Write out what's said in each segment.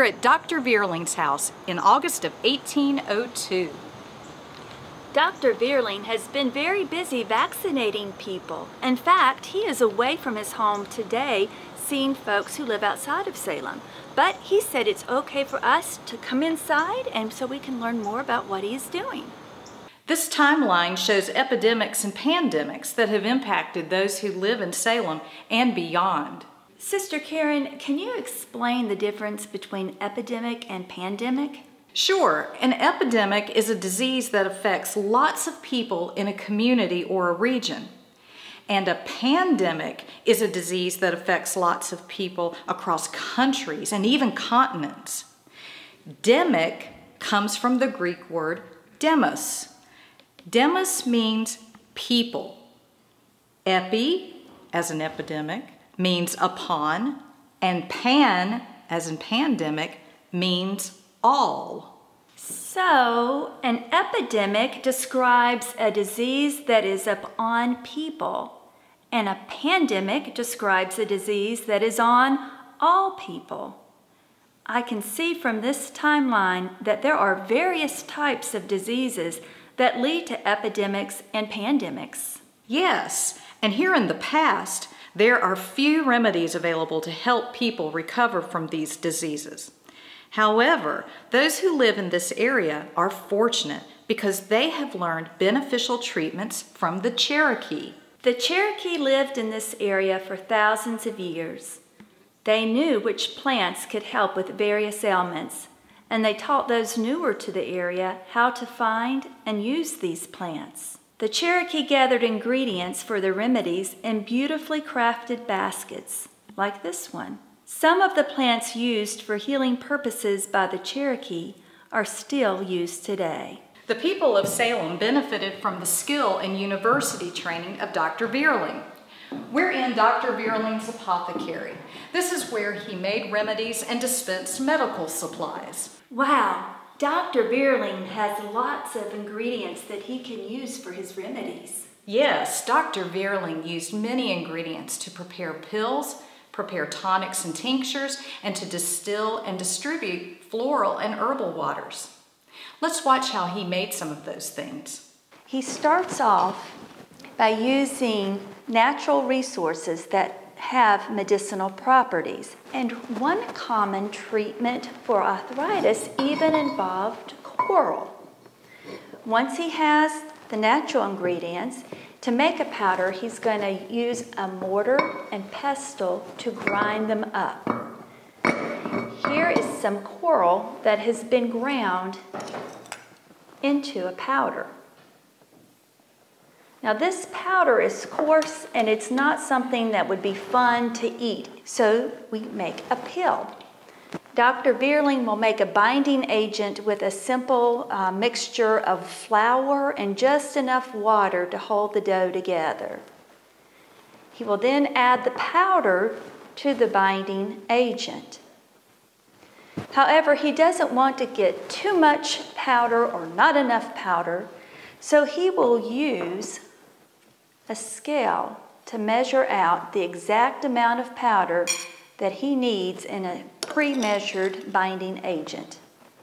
We're at Dr. Vierling's house in August of 1802. Dr. Vierling has been very busy vaccinating people. In fact, he is away from his home today seeing folks who live outside of Salem. But he said it's okay for us to come inside and so we can learn more about what he is doing. This timeline shows epidemics and pandemics that have impacted those who live in Salem and beyond. Sister Karen, can you explain the difference between epidemic and pandemic? Sure. An epidemic is a disease that affects lots of people in a community or a region. And a pandemic is a disease that affects lots of people across countries and even continents. Demic comes from the Greek word demos. Demos means people. Epi, as in epidemic, means upon, and pan, as in pandemic, means all. So, an epidemic describes a disease that is upon people, and a pandemic describes a disease that is on all people. I can see from this timeline that there are various types of diseases that lead to epidemics and pandemics. Yes, and here in the past, there are few remedies available to help people recover from these diseases. However, those who live in this area are fortunate because they have learned beneficial treatments from the Cherokee. The Cherokee lived in this area for thousands of years. They knew which plants could help with various ailments, and they taught those newer to the area how to find and use these plants. The Cherokee gathered ingredients for the remedies in beautifully crafted baskets, like this one. Some of the plants used for healing purposes by the Cherokee are still used today. The people of Salem benefited from the skill and university training of Dr. Vierling. We're in Doctor Vierling's Apothecary. This is where he made remedies and dispensed medical supplies. Wow, Dr. Vierling has lots of ingredients that he can use for his remedies. Yes, Dr. Vierling used many ingredients to prepare pills, prepare tonics and tinctures, and to distill and distribute floral and herbal waters. Let's watch how he made some of those things. He starts off by using natural resources that have medicinal properties. And one common treatment for arthritis even involved coral. Once he has the natural ingredients, to make a powder, he's going to use a mortar and pestle to grind them up. Here is some coral that has been ground into a powder. Now this powder is coarse and it's not something that would be fun to eat, so we make a pill. Dr. Vierling will make a binding agent with a simple mixture of flour and just enough water to hold the dough together. He will then add the powder to the binding agent. However, he doesn't want to get too much powder or not enough powder, so he will use a scale to measure out the exact amount of powder that he needs in a pre-measured binding agent.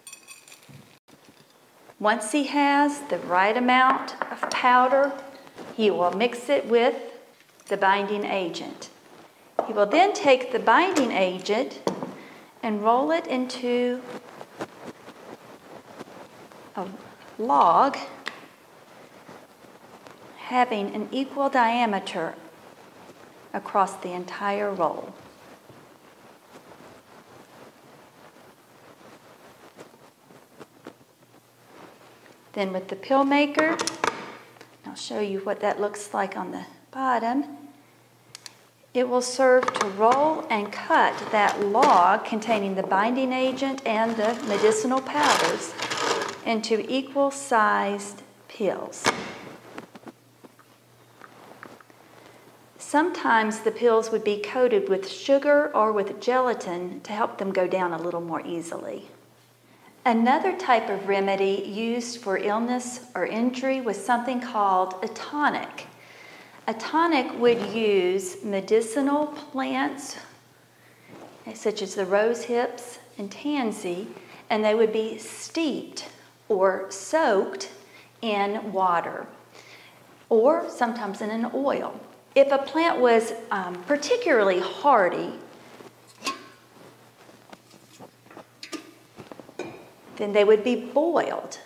Once he has the right amount of powder, he will mix it with the binding agent. He will then take the binding agent and roll it into a log having an equal diameter across the entire roll. Then with the pill maker, I'll show you what that looks like on the bottom. It will serve to roll and cut that log containing the binding agent and the medicinal powders into equal-sized pills. Sometimes the pills would be coated with sugar or with gelatin to help them go down a little more easily. Another type of remedy used for illness or injury was something called a tonic. A tonic would use medicinal plants such as the rose hips and tansy, and they would be steeped or soaked in water, or sometimes in an oil. If a plant was particularly hardy, then they would be boiled.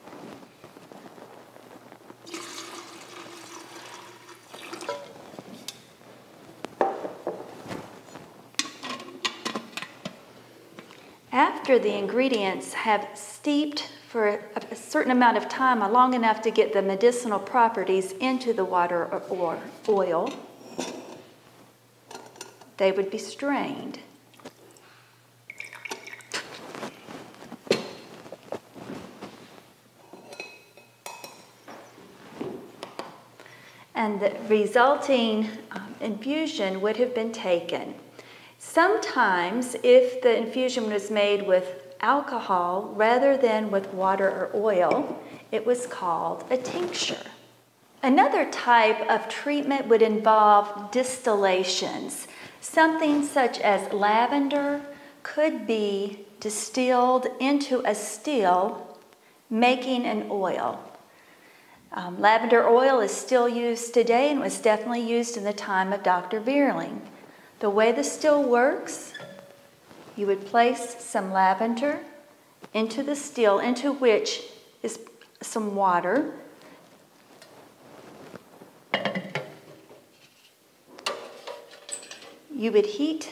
After the ingredients have steeped for a certain amount of time, long enough to get the medicinal properties into the water or oil, they would be strained. And the resulting infusion would have been taken. Sometimes, if the infusion was made with alcohol rather than with water or oil, it was called a tincture. Another type of treatment would involve distillations. Something such as lavender could be distilled into a still, making an oil. Lavender oil is still used today and was definitely used in the time of Dr. Vierling. The way the still works, you would place some lavender into the still, into which is some water. You would heat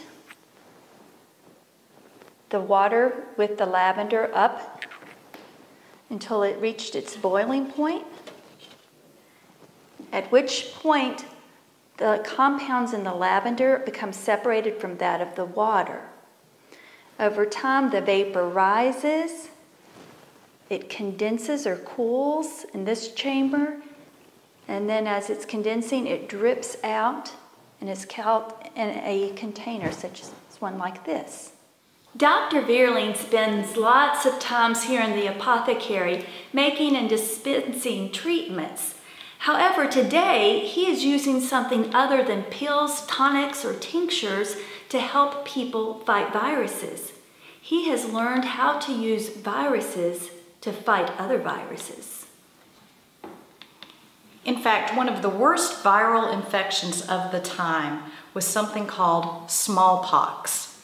the water with the lavender up until it reached its boiling point, at which point the compounds in the lavender become separated from that of the water. Over time, the vapor rises, it condenses or cools in this chamber, and then as it's condensing, it drips out and is kept in a container such as one like this. Dr. Vierling spends lots of times here in the apothecary making and dispensing treatments. However, today he is using something other than pills, tonics, or tinctures to help people fight viruses. He has learned how to use viruses to fight other viruses. In fact, one of the worst viral infections of the time was something called smallpox.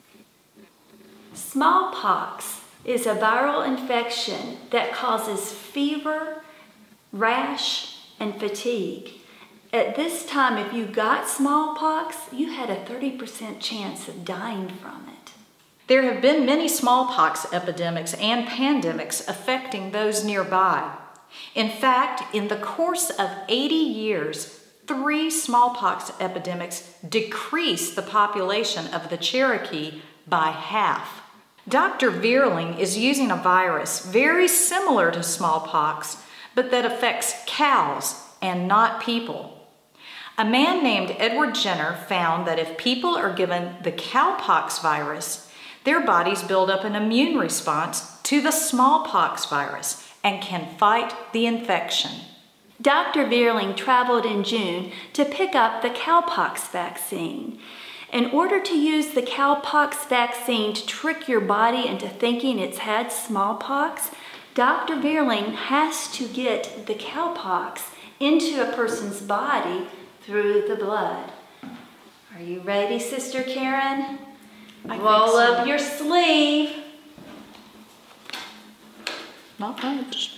Smallpox is a viral infection that causes fever, rash, and fatigue. At this time, if you got smallpox, you had a 30% chance of dying from it. There have been many smallpox epidemics and pandemics affecting those nearby. In fact, in the course of 80 years, 3 smallpox epidemics decreased the population of the Cherokee by half. Dr. Vierling is using a virus very similar to smallpox, but that affects cows and not people. A man named Edward Jenner found that if people are given the cowpox virus, their bodies build up an immune response to the smallpox virus and can fight the infection. Dr. Vierling traveled in June to pick up the cowpox vaccine. In order to use the cowpox vaccine to trick your body into thinking it's had smallpox, Dr. Vierling has to get the cowpox into a person's body through the blood. Are you ready, Sister Karen? Roll up your sleeve. Not much.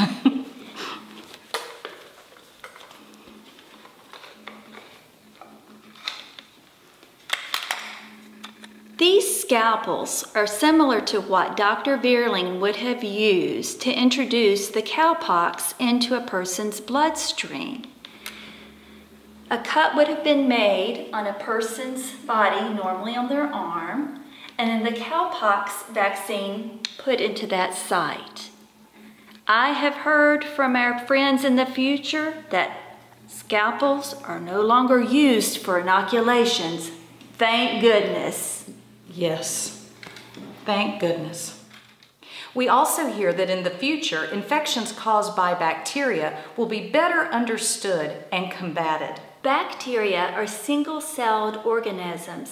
These scalpels are similar to what Dr. Vierling would have used to introduce the cowpox into a person's bloodstream. A cut would have been made on a person's body, normally on their arm, and then the cowpox vaccine put into that site. I have heard from our friends in the future that scalpels are no longer used for inoculations. Thank goodness. Yes, thank goodness. We also hear that in the future, infections caused by bacteria will be better understood and combated. Bacteria are single-celled organisms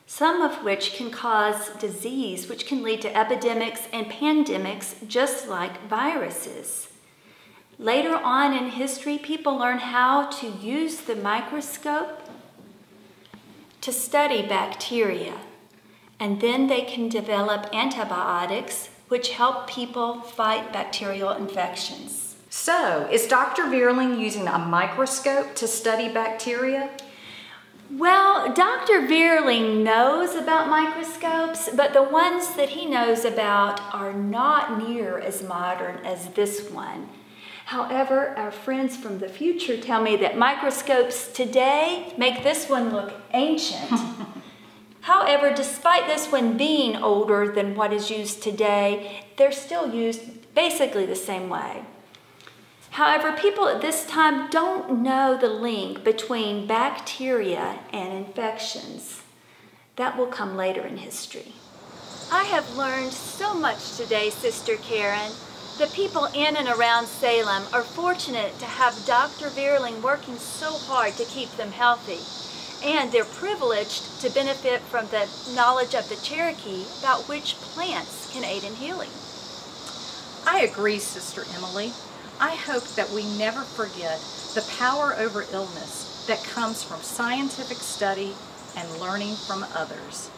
some of which can cause disease, which can lead to epidemics and pandemics, just like viruses. Later on in history, people learn how to use the microscope to study bacteria, and then they can develop antibiotics which help people fight bacterial infections. So, is Dr. Vierling using a microscope to study bacteria? Well, Dr. Vierling knows about microscopes, but the ones that he knows about are not near as modern as this one. However, our friends from the future tell me that microscopes today make this one look ancient. However, despite this one being older than what is used today, they're still used basically the same way. However, people at this time don't know the link between bacteria and infections. That will come later in history. I have learned so much today, Sister Karen. The people in and around Salem are fortunate to have Dr. Vierling working so hard to keep them healthy. And they're privileged to benefit from the knowledge of the Cherokee about which plants can aid in healing. I agree, Sister Emily. I hope that we never forget the power over illness that comes from scientific study and learning from others.